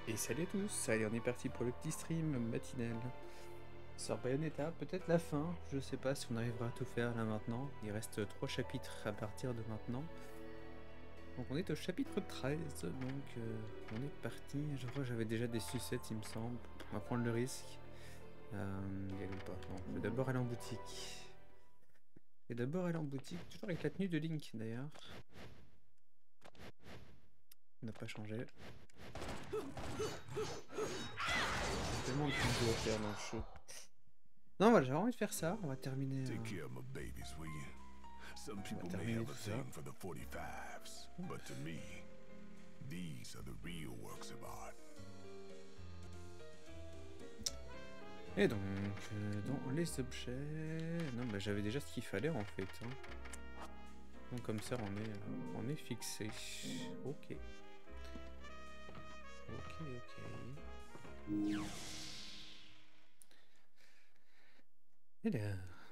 Et salut à tous, allez on est parti pour le petit stream matinal. Sur Bayonetta, peut-être la fin, je sais pas si on arrivera à tout faire là maintenant. Il reste 3 chapitres à partir de maintenant. Donc on est au chapitre 13, donc on est parti. Je crois que j'avais déjà des sucettes il me semble. On va prendre le risque. Y aller ou pas? Non, je vais d'abord aller en boutique. Et d'abord aller en boutique, toujours avec la tenue de Link d'ailleurs. On n'a pas changé. Tellement de choses à faire dans le show. Non voilà, j'avais envie de faire ça, on va terminer. Some people may have a thing for the 45s, but to me, these are the real works of art. Et donc, dans les objets... Non, bah j'avais déjà ce qu'il fallait en fait. Hein. Donc comme ça, on est fixé. Ok. Ok. Et là...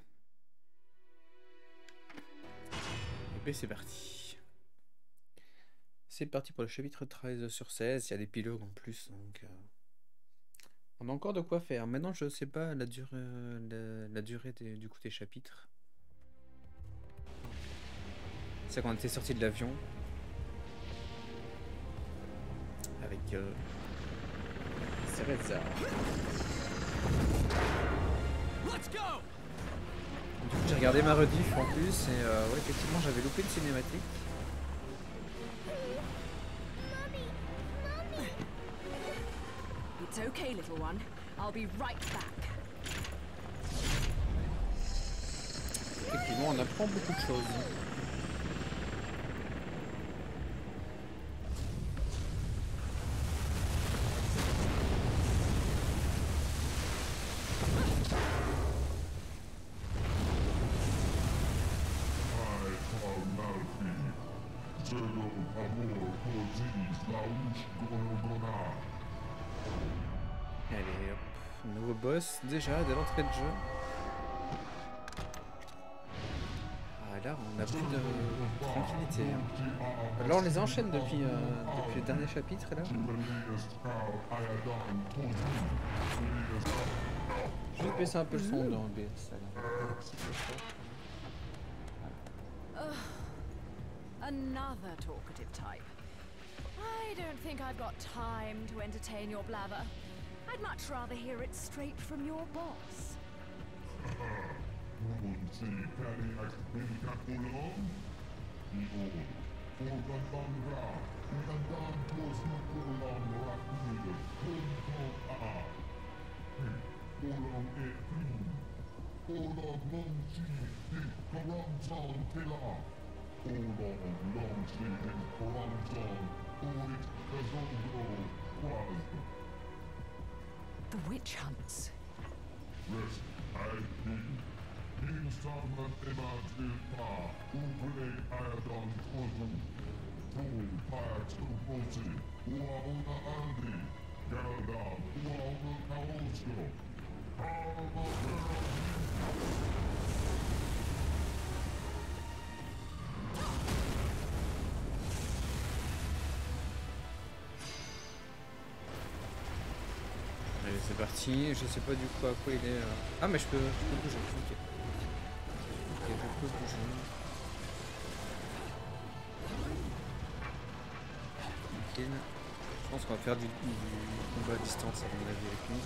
Et bien c'est parti. C'est parti pour le chapitre 13 sur 16. Il y a des pilogues en plus, donc... On a encore de quoi faire. Maintenant, je sais pas la durée du coup des chapitres. C'est quand on était sorti de l'avion. Avec Cereza. Du coup, j'ai regardé ma rediff en plus et ouais, effectivement, j'avais loupé une cinématique. It's okay, little one. I'll be right back. Effectivement, on apprend beaucoup de choses. Allez, hop. Nouveau boss, déjà, dès l'entrée de jeu. Ah, là, on a plus de tranquillité. Hein. Là, on les enchaîne depuis le dernier chapitre, là. Je vais baisser un peu le son dans OBS. Another talkative type. I don't think I've got time to entertain your blather. I'd much rather hear it straight from your boss. The witch hunts. Allez, c'est parti. Je sais pas du coup à quoi il est. Ah, mais je peux bouger. Ok. Ok, je peux bouger. Nickel. Je pense qu'on va faire du combat à distance à mon avis avec lui.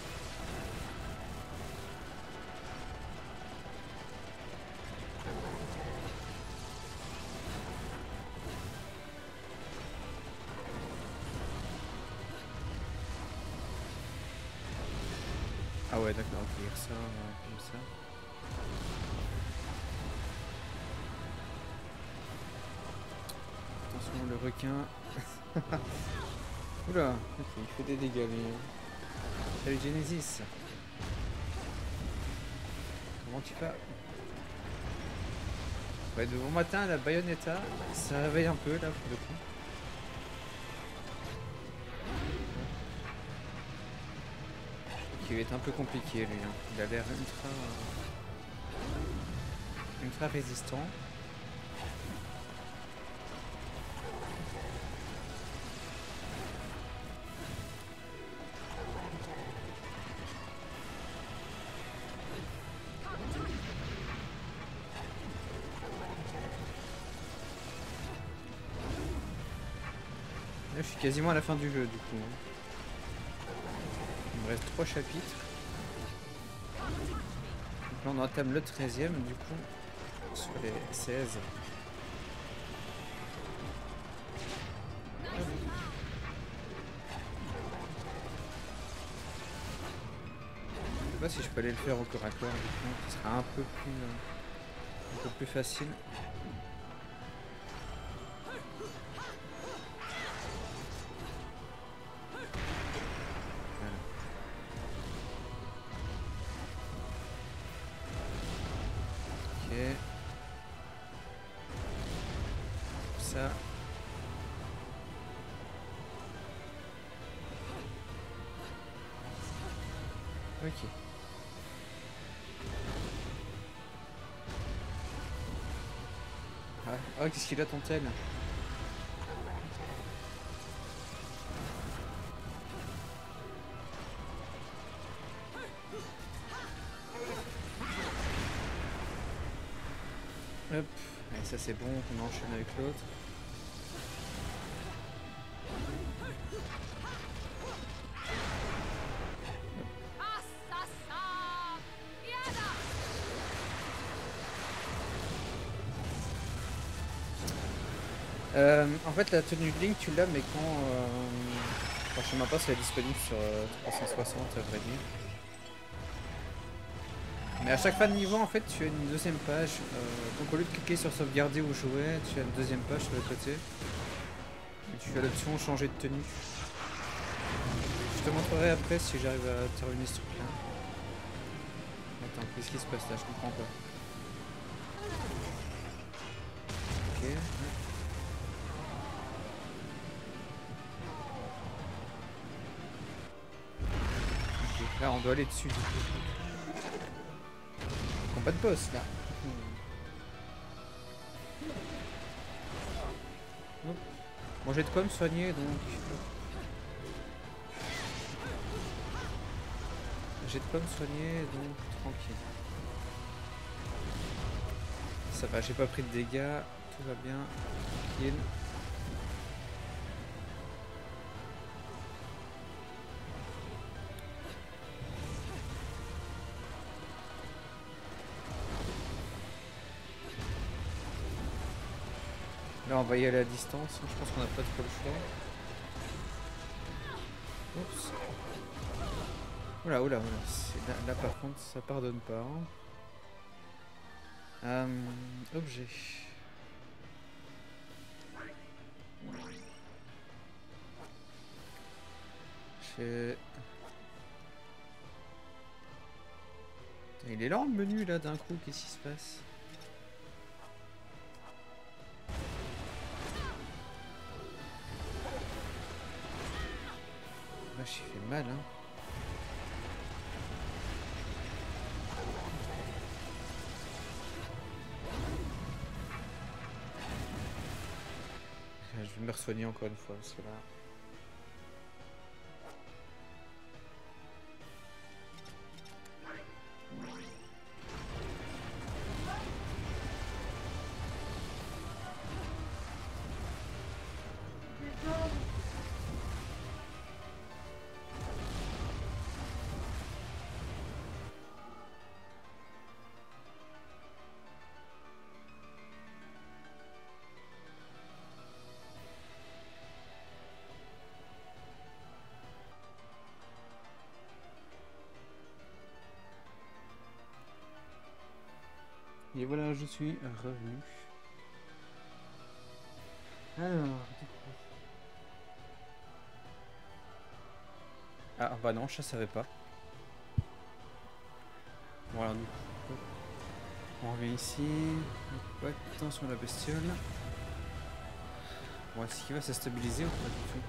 Ah ouais, d'accord, ok, ça, comme ça. Attention, le requin. Oula, ok, il fait des dégâts lui. Salut Genesis. Comment tu vas? Ouais, de bon matin, la Bayonetta, ça réveille un peu là pour le coup. Qui va être un peu compliqué lui. Hein. Il a l'air ultra résistant. Là, je suis quasiment à la fin du jeu du coup. Il me reste 3 chapitres. Donc là on entame le 13e du coup sur les 16. Je sais pas si je peux aller le faire au corps à corps du coup, ce sera un peu plus facile. Ça. Ok. Ah, oh, qu'est-ce qu'il a ton tel? Hop, allez, ça c'est bon, on enchaîne avec l'autre. En fait la tenue de Link tu l'as mais quand je sais même pas si elle est disponible sur 360 à vrai dire. Mais à chaque fin de niveau en fait tu as une deuxième page, donc au lieu de cliquer sur sauvegarder ou jouer, tu as une deuxième page sur le côté. Et tu as l'option changer de tenue. Je te montrerai après si j'arrive à terminer ce truc là. Attends, qu'est-ce qui se passe là? Je comprends pas. Ok. Ok, là on doit aller dessus du coup. Combat de boss là. Bon j'ai de quoi me soigner donc. J'ai de quoi me soigner donc tranquille. Ça va, j'ai pas pris de dégâts, tout va bien, tranquille. Là on va y aller à distance, je pense qu'on n'a pas trop le choix. Oups. Oula, oula, oula. Là par contre ça pardonne pas. Objet. Il est lent le menu là d'un coup, qu'est-ce qui se passe? Là j'ai fait mal hein. Je vais me soigner encore une fois parce que là... Et voilà, je suis revenu. Alors, ah bah non, je savais pas. Bon alors du coup, on revient ici. Attention à la bestiole. Bon, est-ce qu'il va se stabiliser ou pas du tout?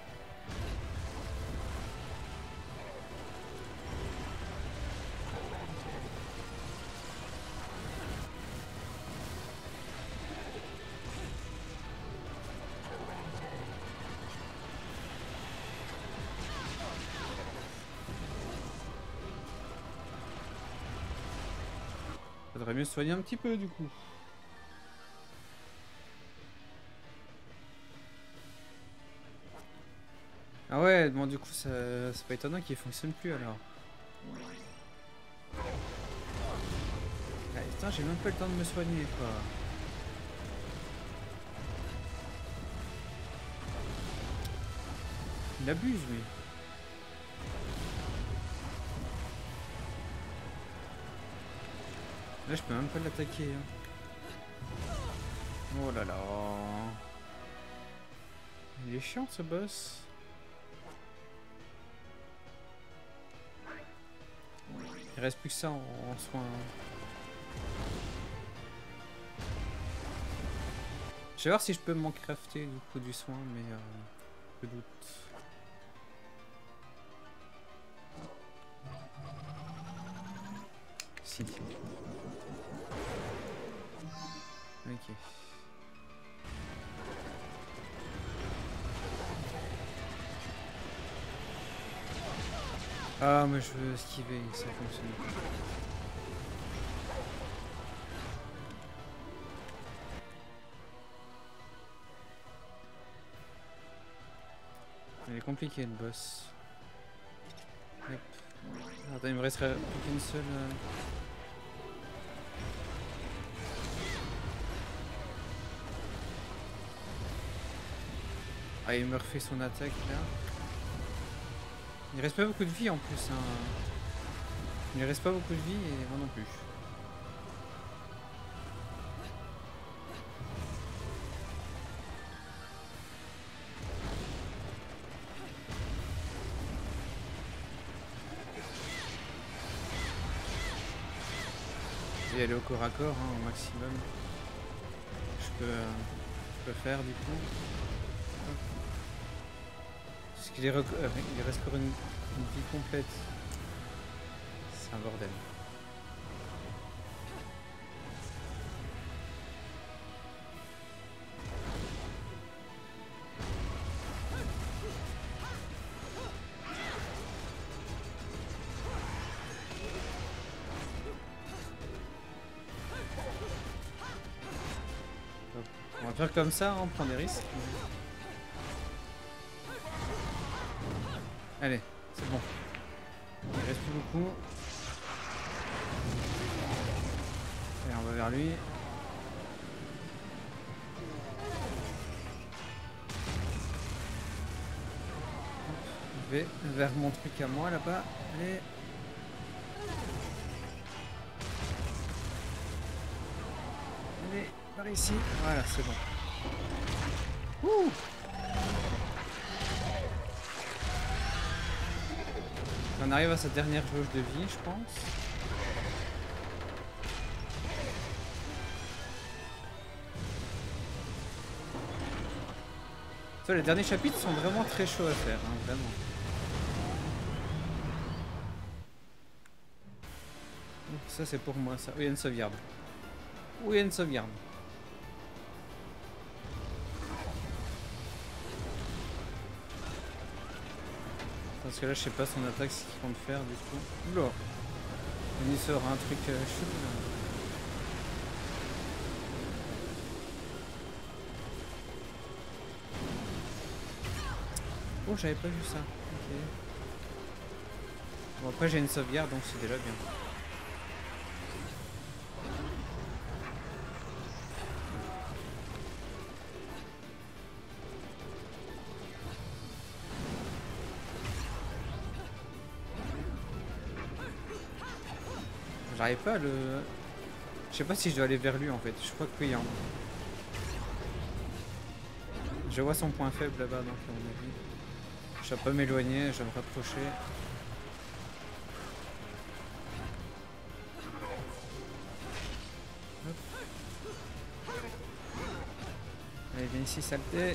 Faudrait mieux se soigner un petit peu du coup. Ah ouais, bon du coup ça c'est pas étonnant qu'il fonctionne plus alors. Ah, putain, j'ai même pas le temps de me soigner quoi. Il abuse lui. Là je peux même pas l'attaquer. Hein. Oh là là. Il est chiant ce boss. Il reste plus que ça en soins. Je vais voir si je peux m'en crafter du coup du soin, mais je doute. Si. Ok. Ah mais je veux esquiver, ça fonctionne pas. Il est compliqué le boss. Hop. Attends, il me resterait plus qu'une seule. Ah, il me refait son attaque là. Il reste pas beaucoup de vie en plus. Hein. Il reste pas beaucoup de vie et moi non plus. Et aller au corps à corps hein, au maximum. Je peux faire du coup. Parce qu'il il reste encore une vie complète. C'est un bordel. On va faire comme ça, hein, on prend des risques. Allez, c'est bon. Il reste plus beaucoup. Allez, on va vers lui. Je vais vers mon truc à moi là-bas. Allez. Allez, par ici. Voilà, c'est bon. Ouh! On arrive à sa dernière jauge de vie, je pense. Ça, les derniers chapitres sont vraiment très chauds à faire, hein, vraiment. Ça, c'est pour moi, ça. Oui, il y a une sauvegarde. Oui, il y a une sauvegarde. Parce que là, je sais pas son attaque, ce qu'il compte faire du coup. Oula! Il sort un truc chelou là. Oh, j'avais pas vu ça. Ok. Bon, après, j'ai une sauvegarde donc c'est déjà bien. J'arrive pas à le... Je sais pas si je dois aller vers lui en fait. Je crois que oui. Hein. Je vois son point faible là-bas donc à mon avis. Je dois pas m'éloigner, je vais me rapprocher. Hop. Allez, viens ici, saleté.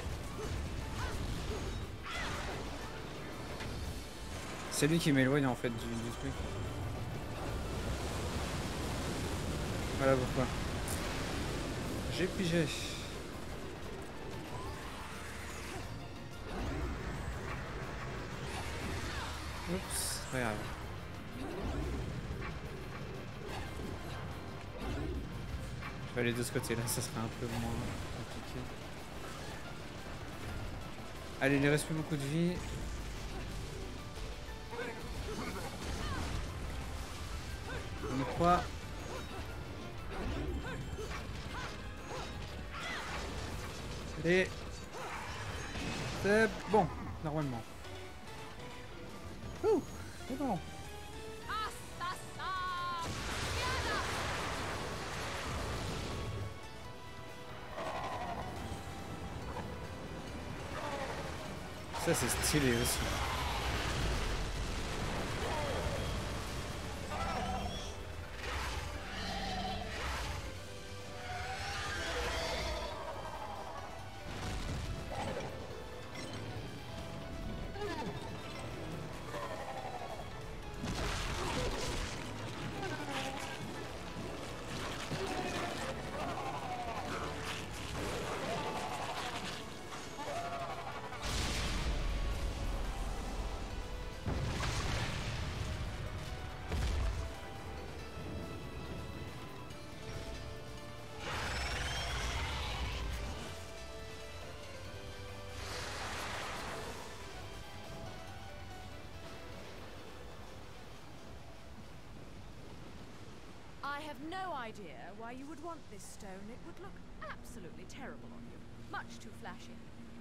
C'est lui qui m'éloigne en fait du truc. Voilà pourquoi. J'ai pigé. Oups, pas grave. Je vais aller de ce côté là, ça sera un peu moins compliqué. Allez, il ne reste plus beaucoup de vie. On y croit. Et c'est bon, normalement. Ouh, c'est bon. Ça c'est stylé aussi. I have no idea why you would want this stone. It would look absolutely terrible on you. Much too flashy.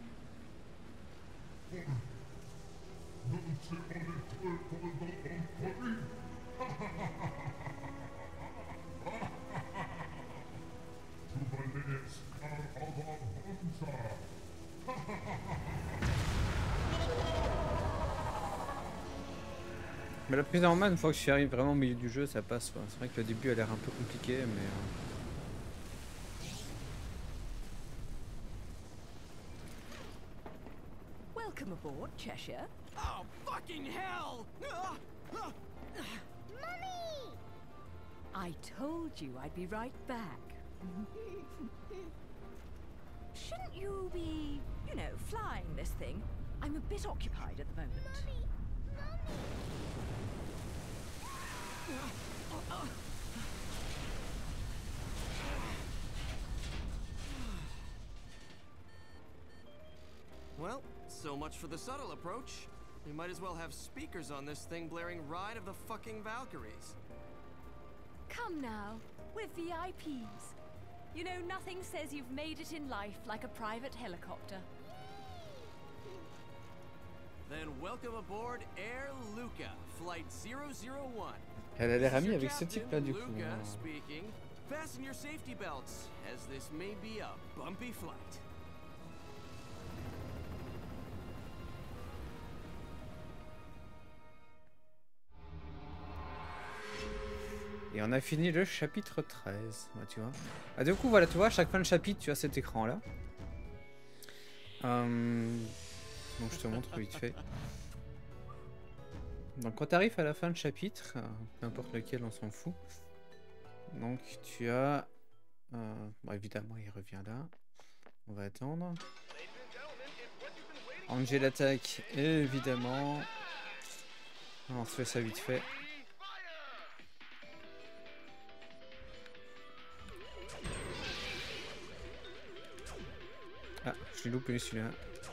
Mais la prise en main, une fois que tu arrives vraiment au milieu du jeu, ça passe. Quoi. C'est vrai que le début a l'air un peu compliqué, mais... Welcome aboard, Cheshire. Oh, fucking hell! Mummy! I told you I'd be right back. Shouldn't you be, you know, flying this thing? I'm a bit occupied at the moment. Well, so much for the subtle approach. We might as well have speakers on this thing blaring Ride of the fucking Valkyries. Come now, we're VIPs. You know, nothing says you've made it in life like a private helicopter. Then welcome aboard Air Luca, flight 001. Elle a l'air amie Your avec ce type-là du coup. Luca speaking. Fasten your safety belts, as this may be a bumpy flight. Et on a fini le chapitre 13, ouais, tu vois. Ah, du coup, voilà, tu vois, à chaque fin de chapitre, tu as cet écran-là. Donc je te montre vite fait. Donc quand tu arrives à la fin de chapitre, peu importe lequel, on s'en fout. Donc tu as... bon, évidemment, il revient là. On va attendre. Angel attaque, évidemment. On se fait ça vite fait. Ah, je l'ai loupé celui-là.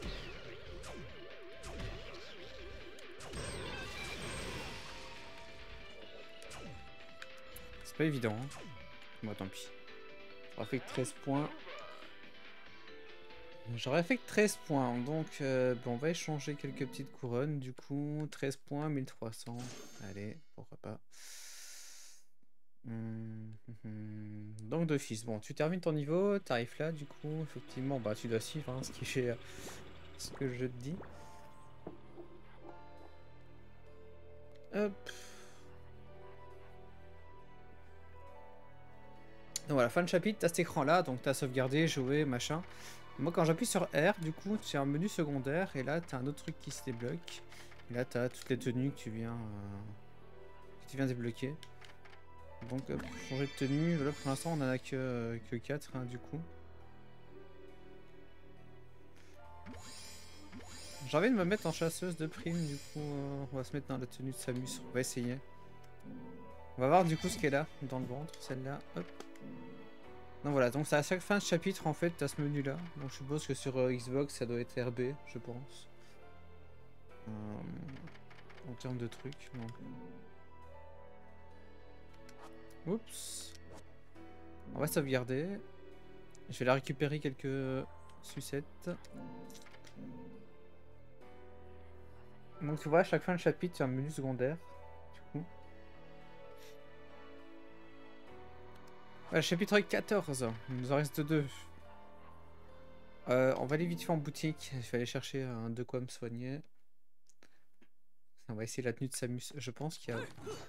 C'est pas évident. Hein. Bon, tant pis. J'aurais fait que 13 points. J'aurais fait que 13 points. Donc, bon, on va échanger quelques petites couronnes. Du coup, 13 points, 1300. Allez, pourquoi pas. Donc d'office, bon, tu termines ton niveau, t'arrives là, du coup, effectivement, bah tu dois suivre hein, ce que je te dis. Hop. Donc voilà, fin de chapitre, t'as cet écran là, donc t'as sauvegardé, joué, machin. Moi quand j'appuie sur R, du coup, tu as un menu secondaire, et là t'as un autre truc qui se débloque. Et là t'as toutes les tenues que tu viens débloquer. Donc pour changer de tenue, voilà, pour l'instant on en a que 4 hein, du coup. J'ai envie de me mettre en chasseuse de prime, du coup on va se mettre dans la tenue de Samus, on va essayer. On va voir du coup ce qu'elle a dans le ventre, celle-là, hop. Donc voilà, donc c'est à chaque fin de chapitre en fait, t'as ce menu là. Donc je suppose que sur Xbox ça doit être RB, je pense. En termes de trucs, donc... Oups. On va sauvegarder. Je vais la récupérer quelques sucettes. Donc tu vois, à chaque fin de chapitre, tu as un menu secondaire. Du coup. Voilà, chapitre 14. Il nous en reste 2. On va aller vite fait en boutique. Je vais aller chercher de quoi me soigner. On va essayer la tenue de Samus. Je pense qu'il y a...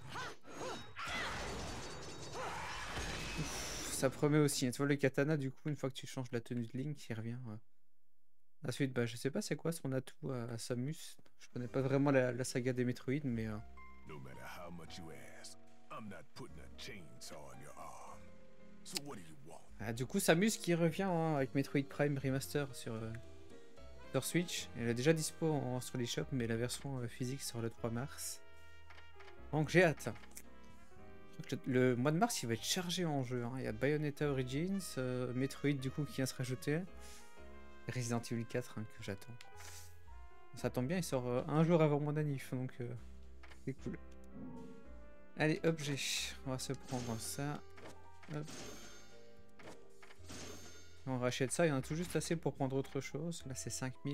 Ouf, ça promet aussi. Tu vois le katana, du coup, une fois que tu changes la tenue de Link, il revient. Ensuite, bah, je sais pas c'est quoi son atout à Samus. Je connais pas vraiment la saga des Metroid, mais... No matter how much you ask, I'm not putting a chainsaw on your arm. So what do you want? Ah, du coup, Samus qui revient avec Metroid Prime Remaster sur Switch. Elle est déjà dispo sur l'eShop, mais la version physique sort le 3 mars. Donc j'ai hâte. Je crois que le mois de mars, il va être chargé en jeu. Il y a Bayonetta Origins, Metroid du coup qui vient se rajouter. Resident Evil 4 que j'attends. Ça tombe bien, il sort un jour avant mon anniv, donc c'est cool. Allez, objet. On va se prendre ça. Hop. On rachète ça, il y en a tout juste assez pour prendre autre chose. Là, c'est 5000.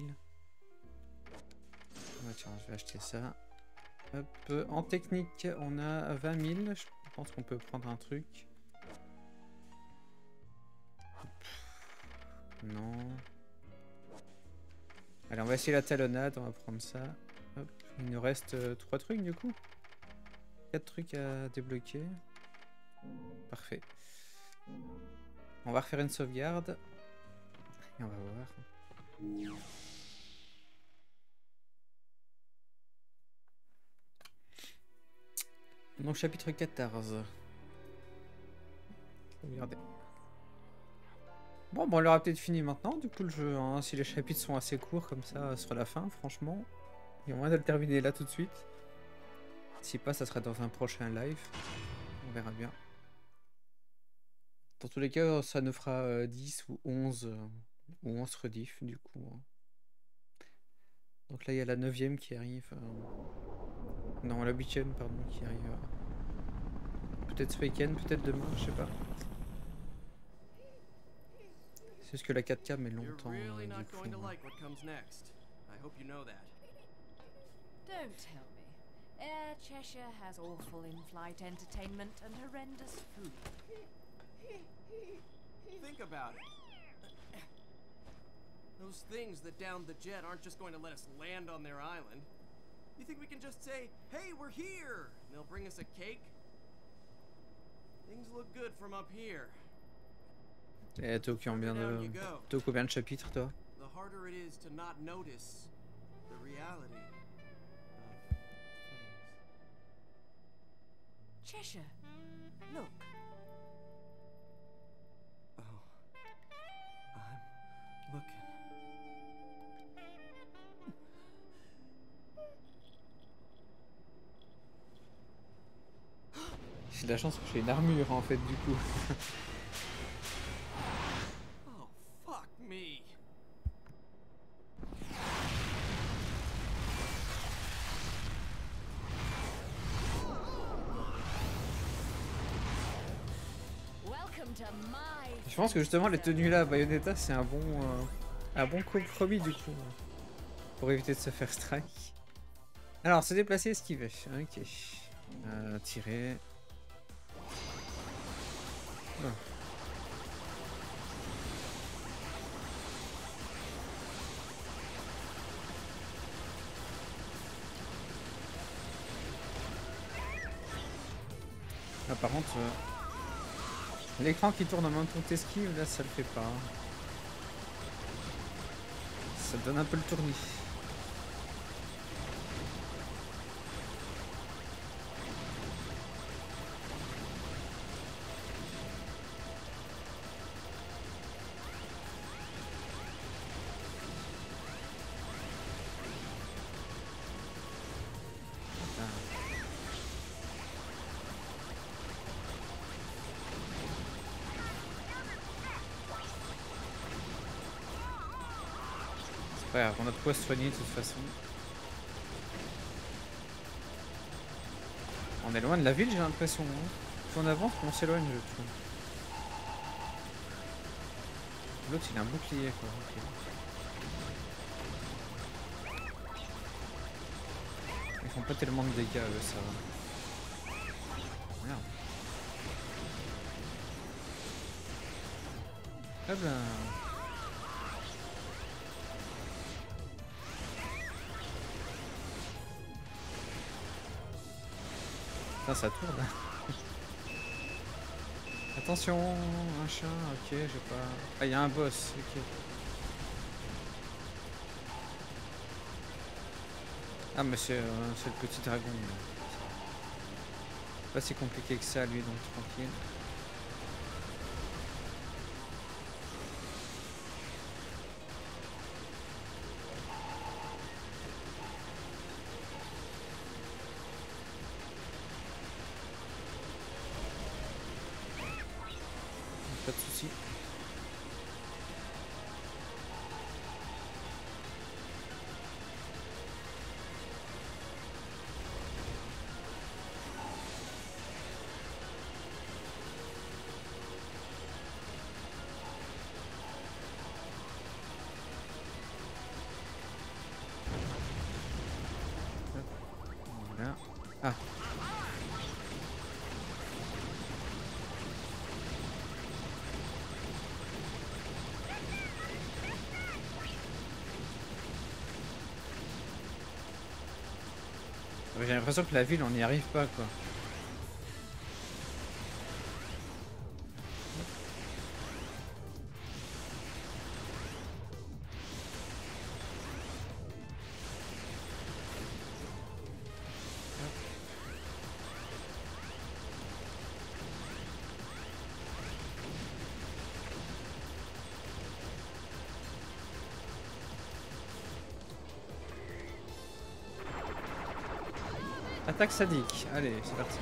Ouais, tiens, je vais acheter ça. Hop. En technique, on a 20 000. Je pense qu'on peut prendre un truc. Non. Allez, on va essayer la talonnade. On va prendre ça. Hop. Il nous reste 3 trucs du coup. 4 trucs à débloquer. Parfait. On va refaire une sauvegarde. Et on va voir. Donc chapitre 14. Sauvegarder. Bon, on l'aura peut-être fini maintenant, du coup le jeu, hein, si les chapitres sont assez courts comme ça sur la fin, franchement. Il y a moyen de le terminer là tout de suite. Si pas, ça sera dans un prochain live. On verra bien. Dans tous les cas, ça nous fera 10 ou 11 rediff du coup. Donc là, il y a la 9ème qui arrive. Non, la 8ème, pardon, qui arrive. Peut-être ce week-end, peut-être demain, je sais pas. C'est juste que la 4K met longtemps. Du coup. Don't tell me. Air Cheshire has awful in-flight entertainment and horrendous food. Think about it. Those things that downed the jet aren't just going to let us land on their island. You think we can just say, hey, we're here, and they'll bring us a cake? Things look good from up here. Et t'as combien de chapitres, toi? The harder it is to not notice the reality of things. Cheshire, look. Oh, I'm looking. J'ai de la chance que j'ai une armure en fait du coup. Oh, fuck me. Welcome to my. Je pense que justement les tenues là à Bayonetta c'est un bon compromis du coup. Pour éviter de se faire strike. Alors se déplacer, esquiver. Ok. Tirer. Oh. Ah, par contre, l'écran qui tourne en même temps que t'esquives, là ça le fait pas. Ça donne un peu le tournis. On a de quoi se soigner de toute façon. On est loin de la ville, j'ai l'impression. Hein. plus on avance, plus on s'éloigne, je trouve. L'autre il a un bouclier quoi. Okay. Ils font pas tellement de dégâts eux, ça va. Merde. Hop là. Putain, ça tourne. Attention, un chat, ok, j'ai pas... Ah, il y a un boss, ok. Ah, mais c'est le petit dragon. Pas si compliqué que ça, lui, donc tranquille. Pas de soucis. Voilà. Ah. J'ai l'impression que la ville, on n'y arrive pas, quoi. Attaque sadique, allez, c'est parti.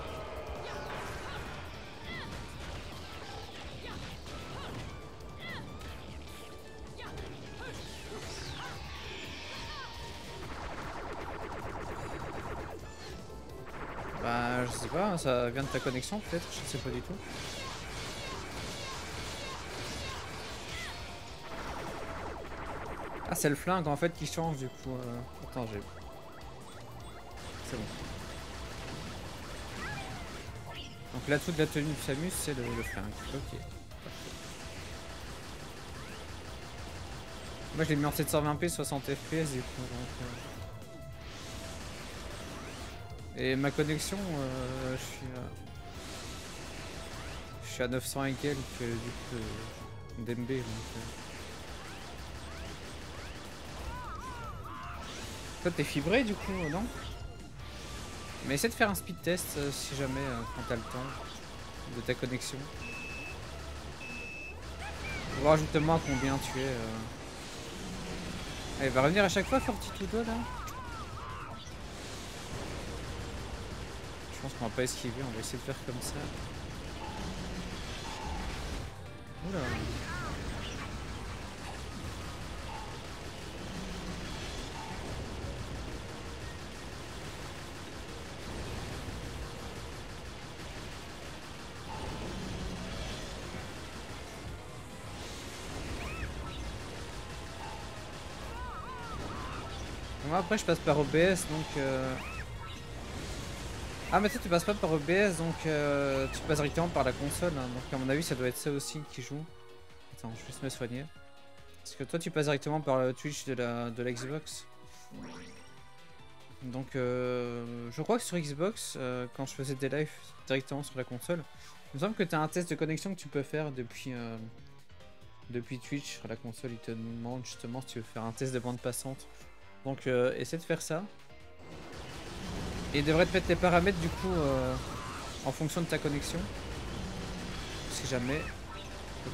Bah, je sais pas, ça vient de ta connexion peut-être, je sais pas du tout. Ah, c'est le flingue en fait qui change du coup. Attends, j'ai... C'est bon. Donc l'atout de la tenue de Samus, c'est le flingue. Ok. Moi je l'ai mis en 720p, 60 fps du coup. Donc, Et ma connexion, je suis à 900 et quelques du coup d'MB. Toi t'es fibré du coup, non? Mais essaie de faire un speed test si jamais quand t'as le temps de ta connexion. Pour voir justement combien tu es. Allez, va revenir à chaque fois Fortitudo là. Je pense qu'on va pas esquiver, on va essayer de faire comme ça. Oula. Moi après je passe par OBS donc Ah mais tu passes pas par OBS donc tu passes directement par la console hein. Donc à mon avis ça doit être ça aussi qui joue. Attends, je vais juste me soigner. Parce que toi tu passes directement par le Twitch de la Xbox. Donc je crois que sur Xbox quand je faisais des lives directement sur la console, il me semble que tu as un test de connexion que tu peux faire depuis Twitch sur la console. Il te demande justement si tu veux faire un test de bande passante. Donc essaie de faire ça. Et il devrait te mettre les paramètres du coup en fonction de ta connexion. Si jamais. Oula.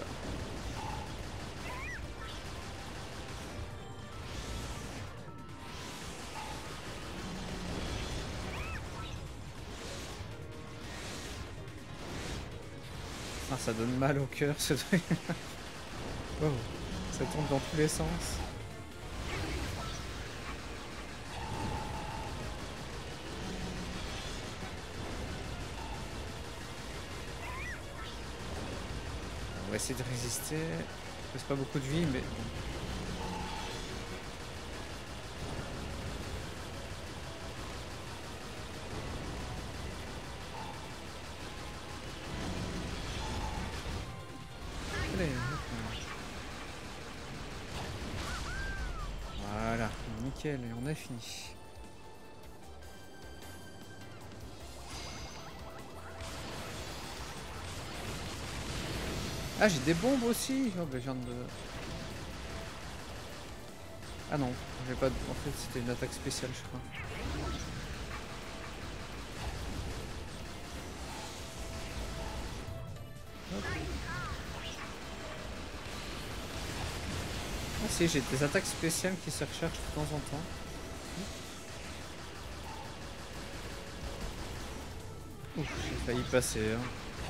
Ah, ça donne mal au cœur ce truc. Oh, ça tourne dans tous les sens. va essayer de résister. Il reste pas beaucoup de vie, mais bon. Allez, voilà, nickel, et on a fini. Ah, j'ai des bombes aussi. Oh, bah, je viens de... Ah non, j'ai pas de... En fait, c'était une attaque spéciale, je crois. Hop. Ah si, j'ai des attaques spéciales qui se rechargent de temps en temps. Ouf, j'ai failli passer, hein.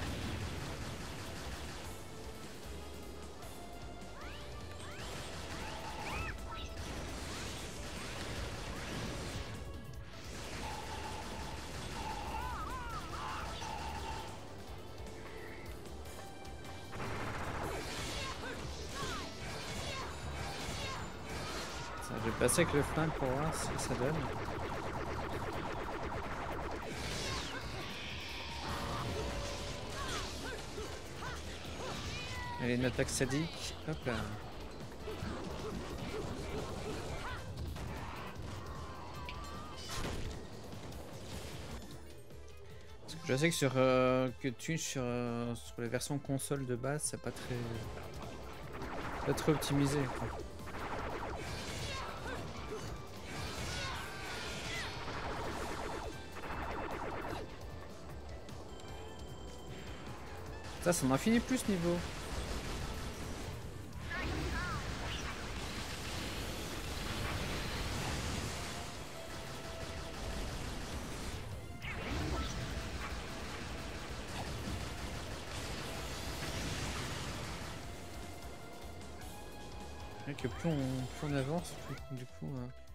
Je vais passer avec le flingue pour voir ce que ça donne. Elle est une attaque sadique. Hop là. Parce que je sais que sur sur les versions console de base, c'est pas très optimisé, quoi. Ça m'en finit plus ce niveau. Et que plus on avance, plus du coup...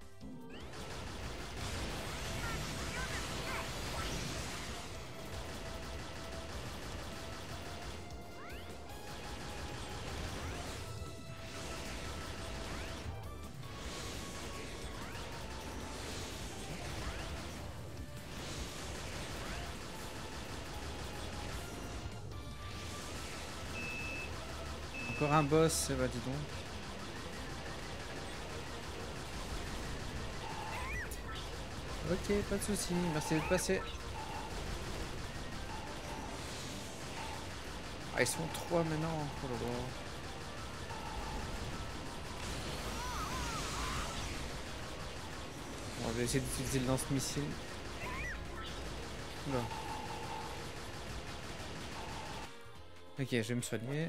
Encore un boss, bah dis donc. Ok, pas de soucis, merci d'être passé. Ah, ils sont 3 maintenant. Oh là là. Bon, on va essayer d'utiliser le lance-missile. Oula. Ok, je vais me soigner.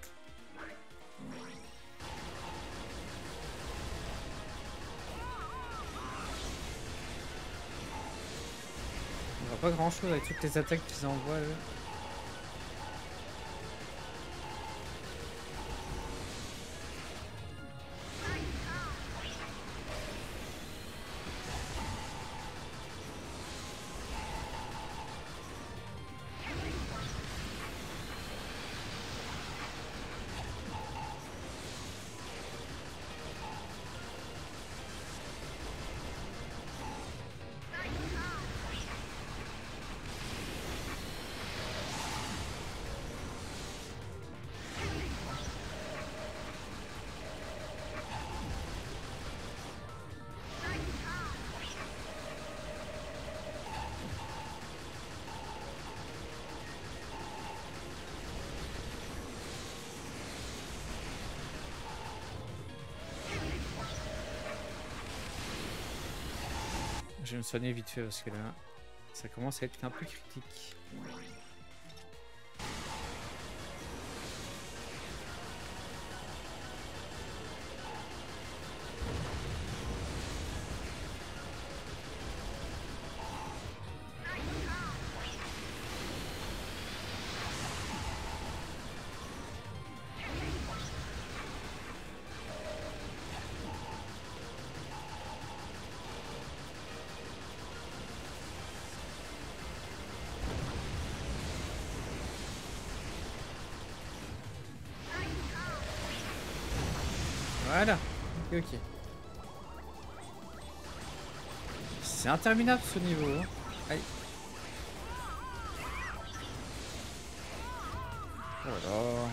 On voit pas grand chose avec toutes les attaques qu'ils envoient eux. Je vais me soigner vite fait parce que là, ça commence à être un peu critique. Voilà. Ok, ok. C'est interminable ce niveau. Hein. Aïe. Oh là là.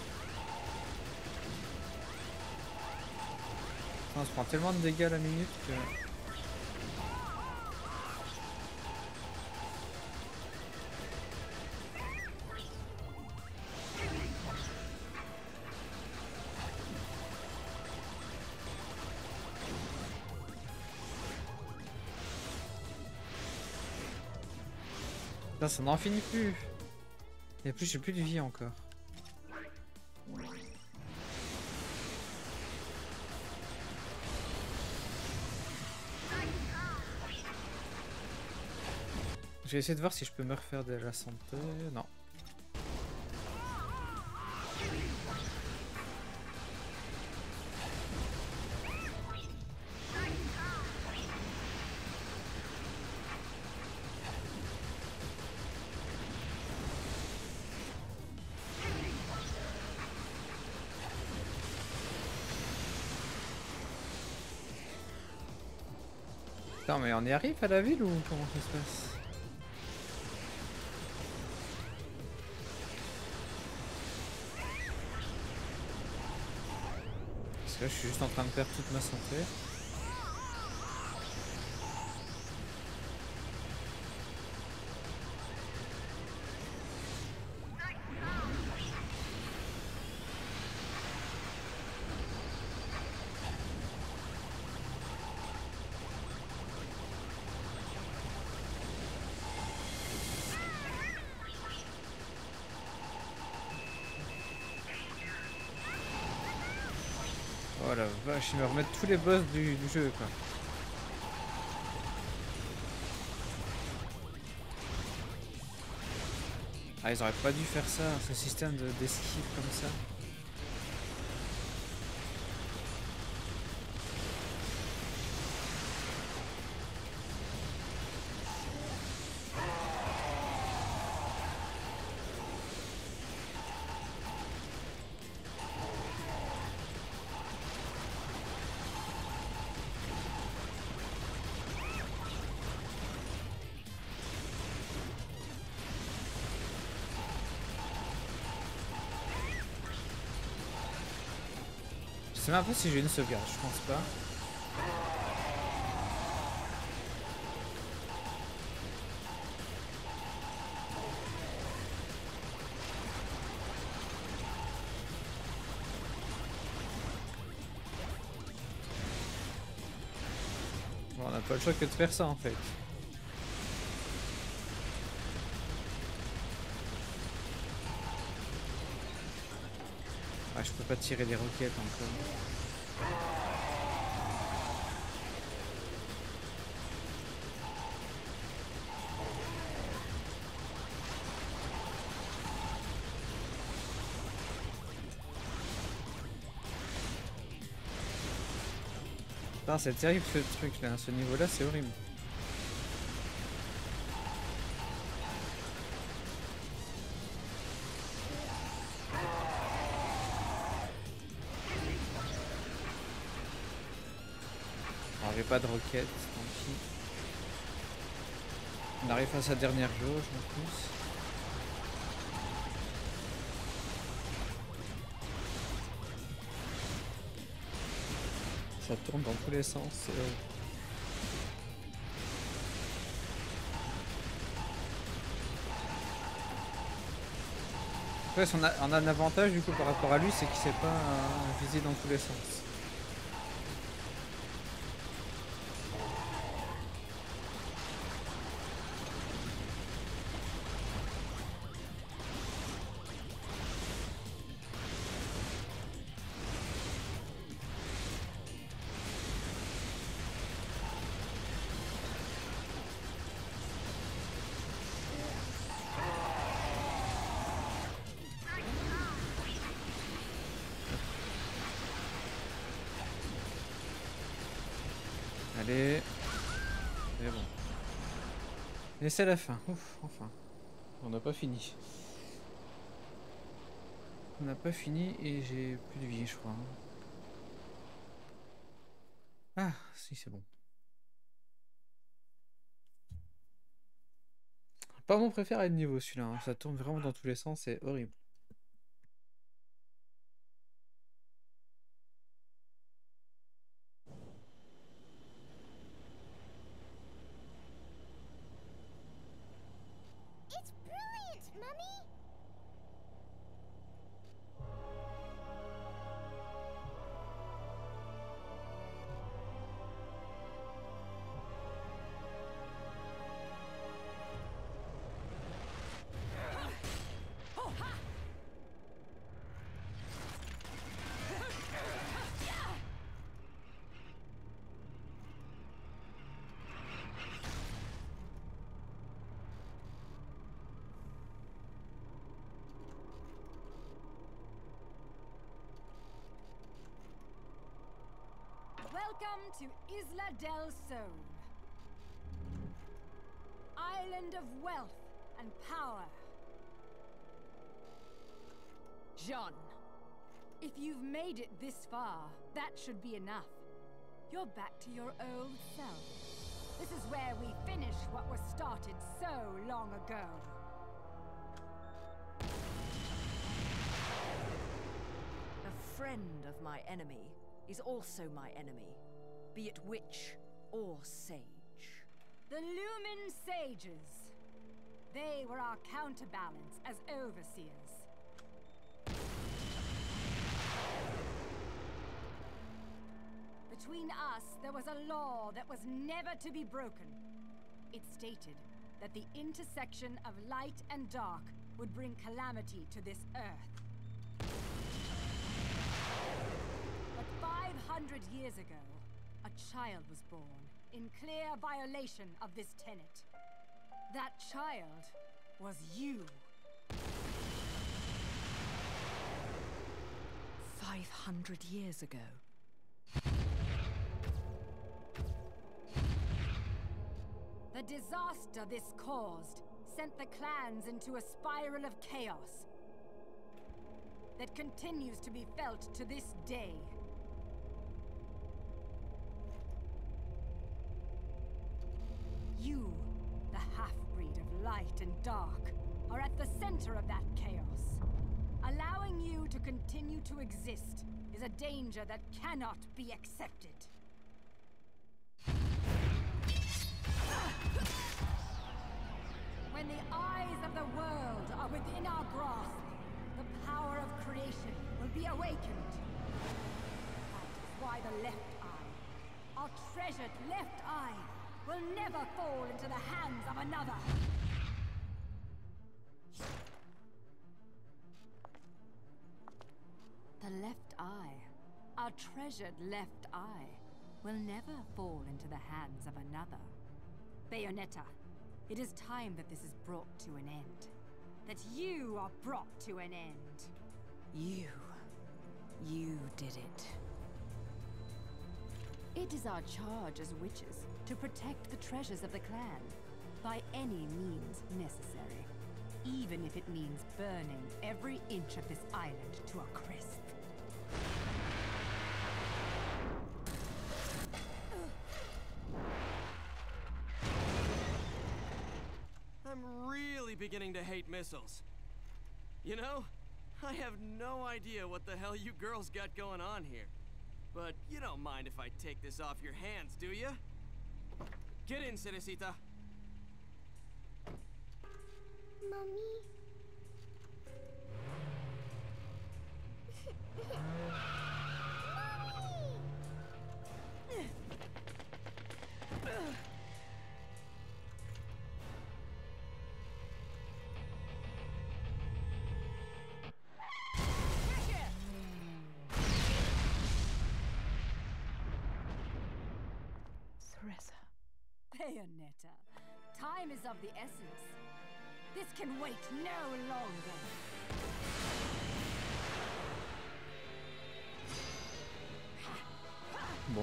On se prend tellement de dégâts à la minute que... Putain, ça n'en finit plus. Et plus j'ai plus de vie encore. Je vais essayer de voir si je peux me refaire de la santé. Non. Putain, mais on y arrive à la ville ou comment ça se passe? Parce que là, je suis juste en train de perdre toute ma santé. Oh la vache, ils me remettent tous les boss du jeu quoi. Ah, ils auraient pas dû faire ça, ce système d'esquive comme ça. Je sais même pas si j'ai une sauvegarde, je pense pas. Bon, on n'a pas le choix que de faire ça en fait. Ah, je peux pas tirer des roquettes encore. Putain, c'est terrible ce truc là, ce niveau là c'est horrible. Alors j'ai pas de roquette, tant pis. On arrive à sa dernière jauge en plus. Ça tourne dans tous les sens. Ouais, on a un avantage du coup par rapport à lui, c'est qu'il sait pas viser dans tous les sens. Allez. C'est bon. Et c'est la fin. Ouf, enfin. On n'a pas fini. On n'a pas fini et j'ai plus de vie, je crois. Ah, si, c'est bon. Pas mon préféré de niveau celui-là, hein. Ça tourne vraiment dans tous les sens, c'est horrible. It's brilliant, Mummy! Welcome to Isla del Sol. Island of wealth and power. Jean, if you've made it this far, that should be enough. You're back to your old self. This is where we finish what was started so long ago. A friend of my enemy is also my enemy, be it witch or sage. The Lumen Sages. They were our counterbalance as overseers. Between us, there was a law that was never to be broken. It stated that the intersection of light and dark would bring calamity to this earth. But 500 years ago, a child was born in clear violation of this tenet. That child was you. 500 years ago. The disaster this caused sent the clans into a spiral of chaos that continues to be felt to this day. You, the half-breed of light and dark, are at the center of that chaos. Allowing you to continue to exist is a danger that cannot be accepted. When the eyes of the world are within our grasp, the power of creation will be awakened. That is why the left eye, our treasured left eye, will never fall into the hands of another. The left eye, our treasured left eye, will never fall into the hands of another. Bayonetta, it is time that this is brought to an end. That you are brought to an end. You did it. It is our charge as witches to protect the treasures of the clan, by any means necessary. Even if it means burning every inch of this island to a crisp. I'm really beginning to hate missiles. You know, I have no idea what the hell you girls got going on here. But you don't mind if I take this off your hands, do you? Get in, Cerecita. Mummy? Bayonetta, time is of the essence. This can wait no longer. Bon.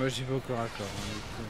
Moi j'y vais au corps à corps. Hein, du coup,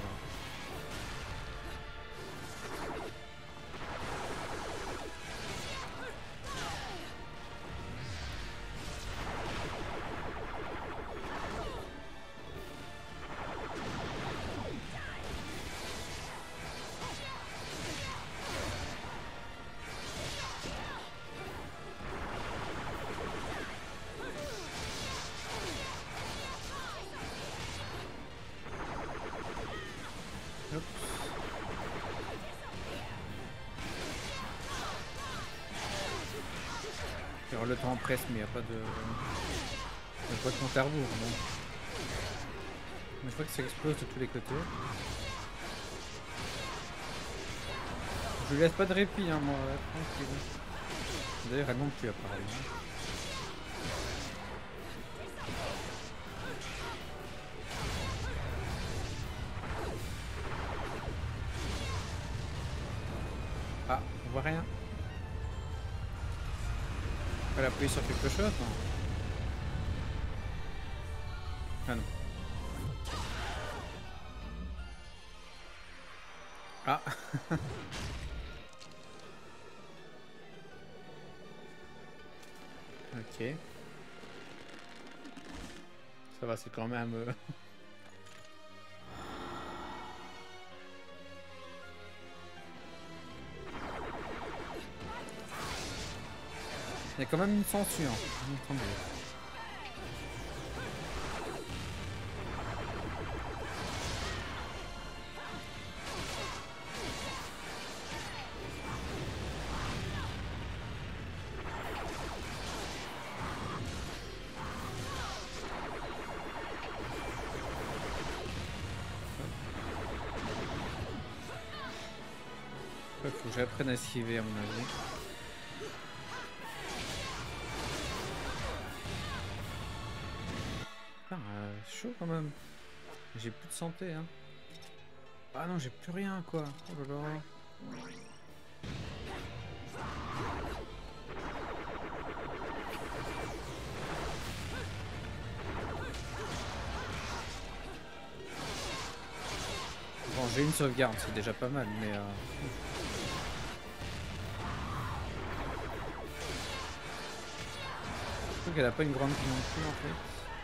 hop. Alors, le temps presse, mais il n'y a pas de. Il n'y a pas de compte à rebours. Donc. Mais je vois que ça explose de tous les côtés. Je lui laisse pas de répit, hein, moi, tranquille. D'ailleurs, elle non plus apparemment. Ah, on voit rien. Elle a appuyé sur quelque chose, non? Ah non. Ah. Ok. Ça va, c'est quand même... Il y a quand même une censure. Attendez. Faut que j'apprenne à esquiver à mon avis. Putain, chaud quand même. J'ai plus de santé hein. Ah non j'ai plus rien quoi. Oh là là. Bon j'ai une sauvegarde, c'est déjà pas mal mais je trouve qu'elle a pas une grande vie non plus en fait.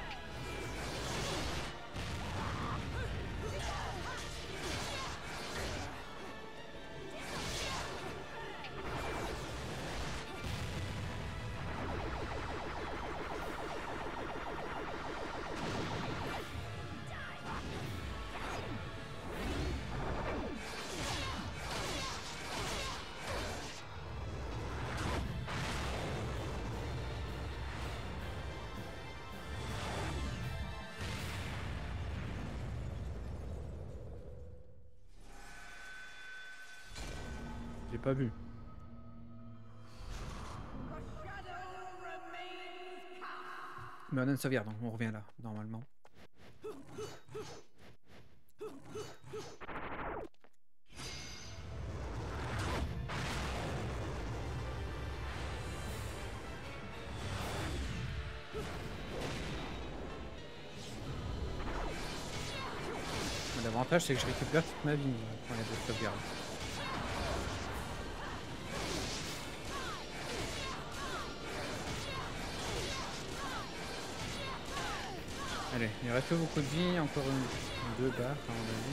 J'ai pas vu. Mais on a une sauvegarde, donc on revient là, normalement. L'avantage c'est que je récupère toute ma vie quand il y a des sauvegardes. Allez, il reste plus beaucoup de vie, encore deux barres à mon avis.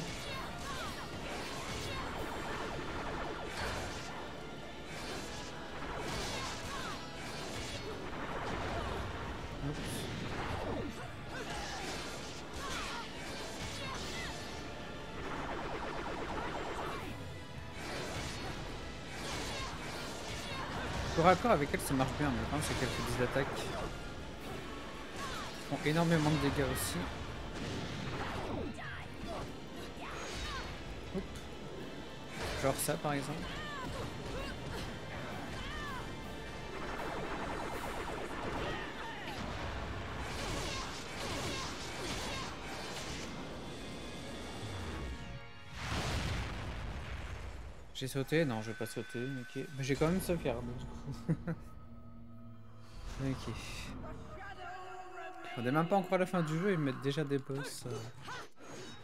Corps à corps avec elle ça marche bien, mais le problème c'est qu'elle fait des attaques qui font énormément de dégâts aussi. Oups. Genre ça par exemple. J'ai sauté? Non, je vais pas sauter. Ok. Mais j'ai quand même une sauvegarde du coup. Ok. On n'est même pas encore à la fin du jeu, ils mettent déjà des boss.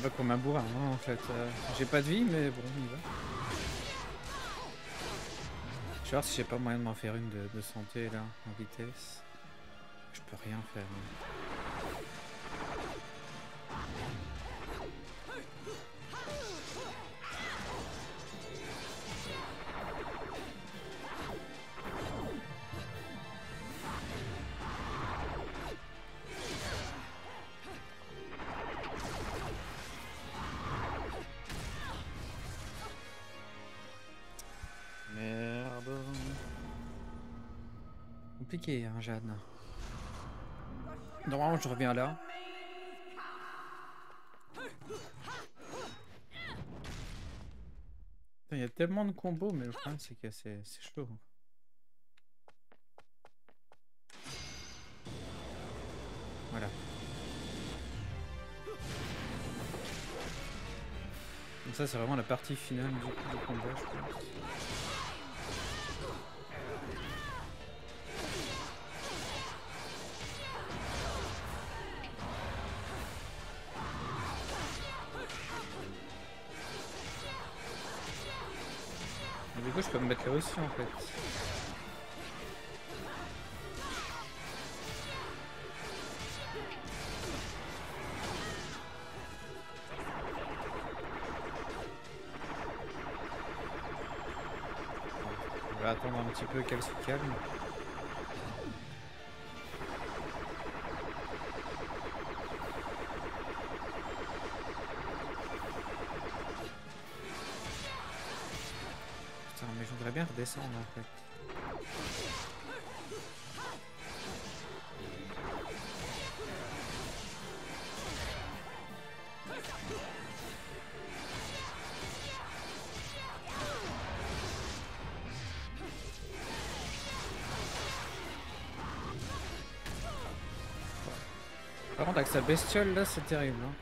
va comme un bourrin, hein, en fait. J'ai pas de vie, mais bon, on y va. Je vais voir si j'ai pas moyen de m'en faire une de santé, là, en vitesse. Je peux rien faire. Compliqué, hein, Jeanne. Normalement, je reviens là. Il y a tellement de combos, mais le problème, c'est que c'est chaud. Voilà. Donc ça, c'est vraiment la partie finale du combat, je pense. Du coup, je peux me mettre là aussi en fait. On va attendre un petit peu qu'elle se calme. Mais je voudrais bien redescendre en fait. Par contre avec sa bestiole là c'est terrible. Hein.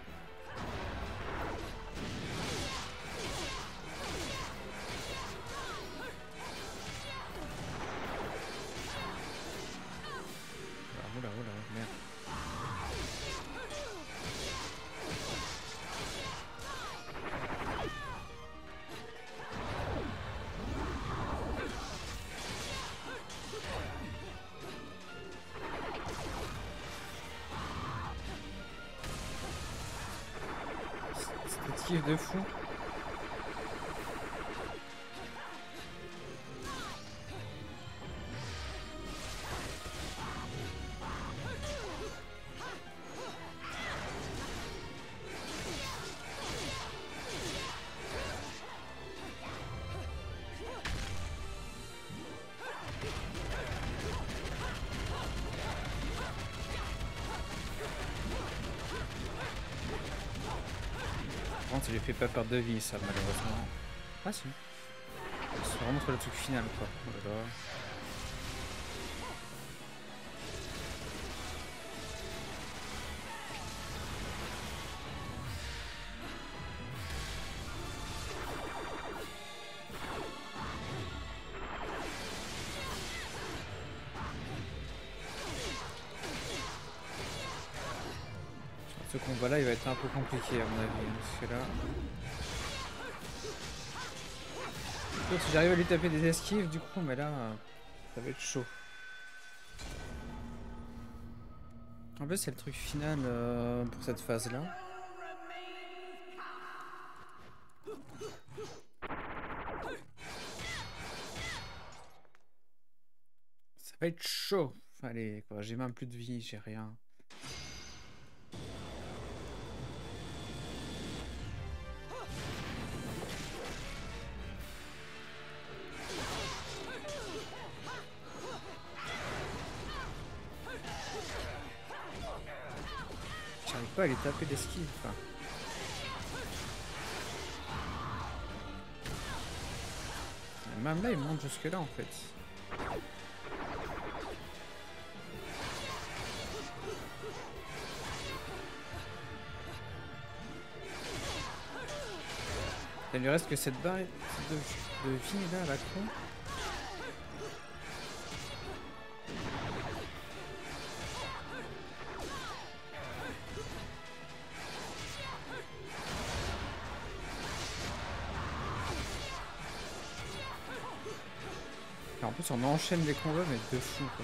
De fou. Ça lui fait pas perdre de vie ça malheureusement. Ah si. C'est vraiment trop le truc final quoi. Oh là là. Ce combat là il va être un peu compliqué à mon avis, parce que là... Donc, si j'arrive à lui taper des esquives du coup, mais là ça va être chaud. En plus c'est le truc final pour cette phase là. Ça va être chaud. Allez quoi, j'ai même plus de vie, j'ai rien. J'arrive pas à lui taper d'esquive. Enfin. Même là il monte jusque là en fait. Il lui reste que cette barre de vie là, la con. En plus, on enchaîne des combats, mais de fou, quoi.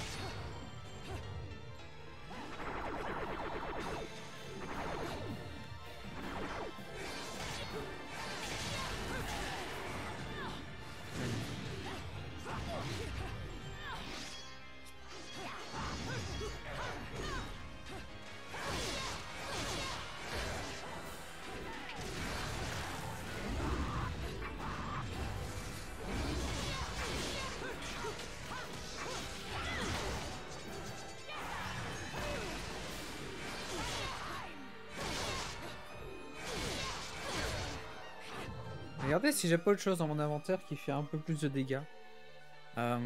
Regardez si j'ai pas autre chose dans mon inventaire qui fait un peu plus de dégâts. Ah,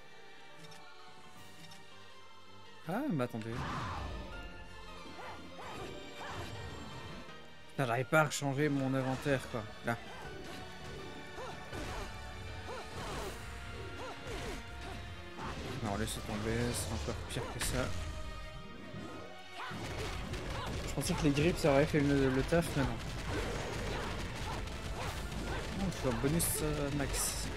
mais attendez. Putain, j'arrive pas à changer mon inventaire, quoi. Là. Non, laissez tomber, c'est encore pire que ça. Je pensais que les grips ça aurait fait le taf, mais non. Je suis en bonus max.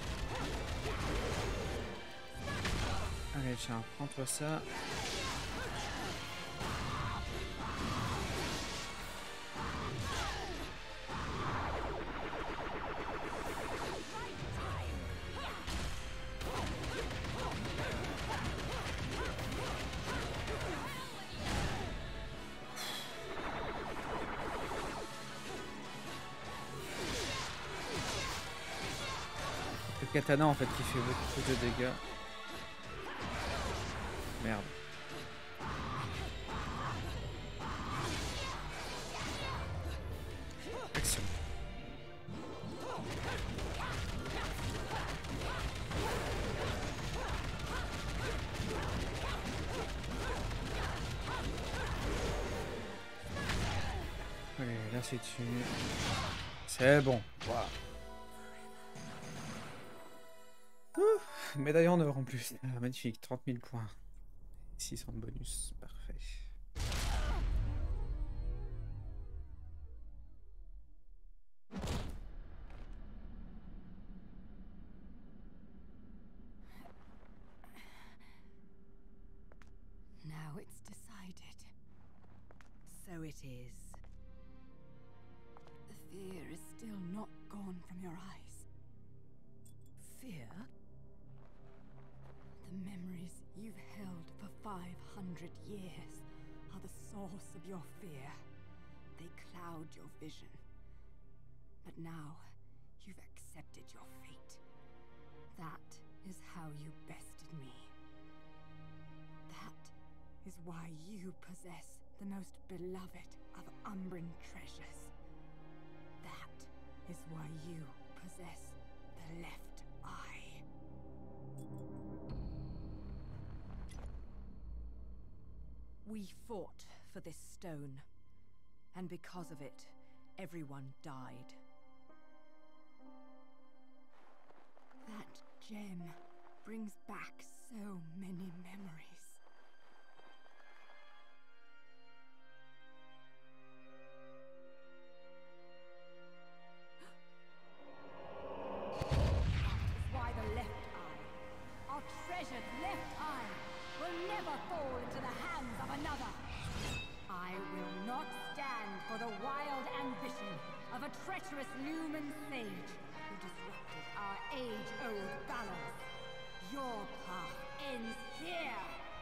Allez, tiens, prends-toi ça. Le katana en fait qui fait beaucoup plus de dégâts. Merde. Action. Allez, là c'est dessus. C'est bon. Wow. Médaille en or en plus. Ah, magnifique, 30 000 points. 600 de bonus, parfait. Now it's decided. So it is. The fear is still not gone from your eyes. Fear? The memories you've held for 500 years are the source of your fear. They cloud your vision. But now, you've accepted your fate. That is how you bested me. That is why you possess the most beloved of Umbran treasures. That is why you possess the left eye. We fought for this stone, and because of it, everyone died. That gem brings back so many memories. That is why the left eye, our treasured left eye, will never fall into the hands of another. I will not stand for the wild ambition of a treacherous Lumen sage who disrupted our age-old balance. Your path ends here!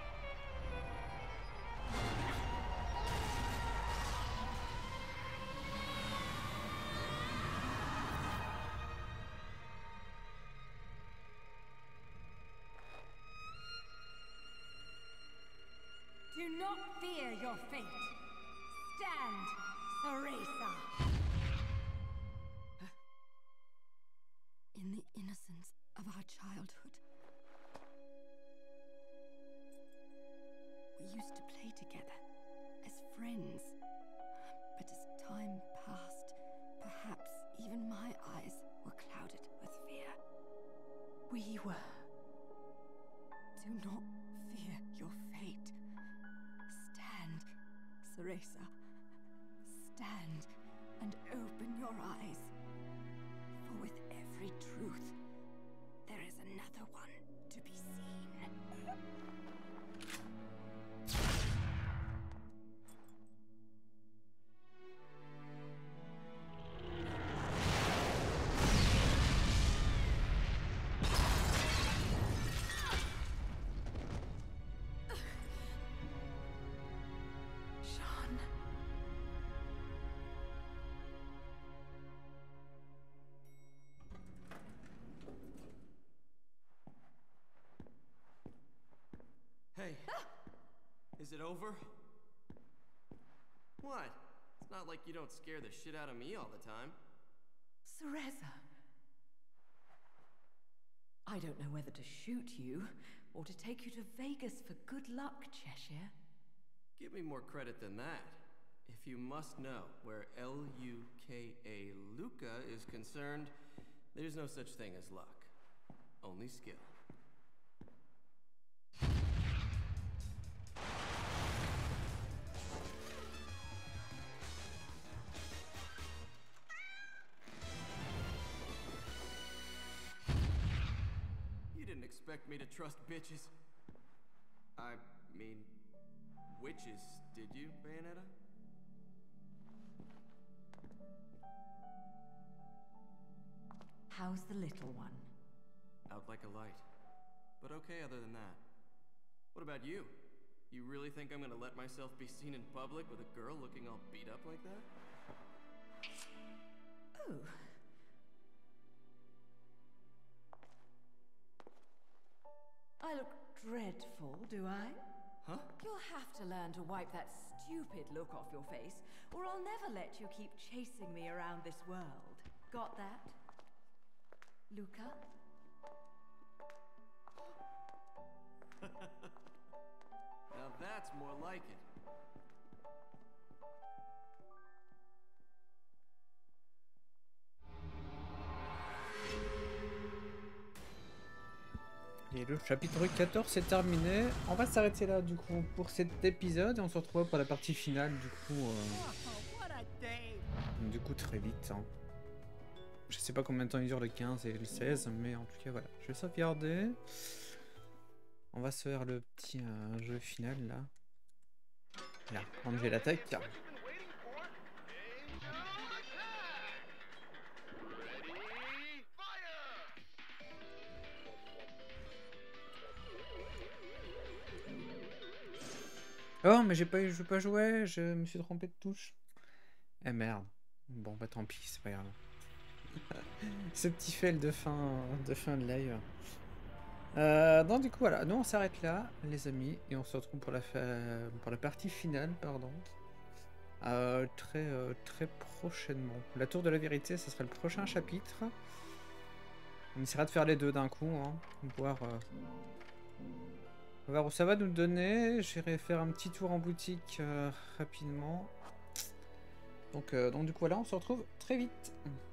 Do not fear your fate. Stand, Cereza. In the innocence of our childhood, we used to play together as friends. But as time passed, perhaps even my eyes were clouded with fear. We were. Do not fear your fate. Stand, Cereza. Stand and open your eyes. For with every truth, there is another one. Hey, is it over? What? It's not like you don't scare the shit out of me all the time. Cereza. I don't know whether to shoot you or to take you to Vegas for good luck, Cheshire. Give me more credit than that. If you must know where L-U-K-A Luca is concerned, there's no such thing as luck. Only skill. You didn't expect me to trust bitches. I mean, witches, did you, Bayonetta? How's the little one? Out like a light. But okay other than that. What about you? You really think I'm gonna let myself be seen in public with a girl looking all beat up like that? Oh. I look dreadful, do I? Huh? You'll have to learn to wipe that stupid look off your face, or I'll never let you keep chasing me around this world. Got that? Luca? Now that's more like it. Et le chapitre 14 est terminé. On va s'arrêter là du coup pour cet épisode et on se retrouve pour la partie finale du coup très vite. Hein. Je sais pas combien de temps il dure le 15 et le 16, mais en tout cas voilà. Je vais sauvegarder. On va se faire le petit jeu final là. Là, enlever l'attaque. Oh mais j'ai pas joué, je me suis trompé de touche. Eh merde. Bon bah tant pis, c'est pas grave. Ce petit fail de fin de live. Donc du coup voilà, nous on s'arrête là les amis et on se retrouve pour la partie finale pardon. Très prochainement. La tour de la vérité, ça sera le prochain chapitre. On essaiera de faire les deux d'un coup, hein, voir où ça va nous donner. J'irai faire un petit tour en boutique rapidement. Donc du coup voilà, on se retrouve très vite.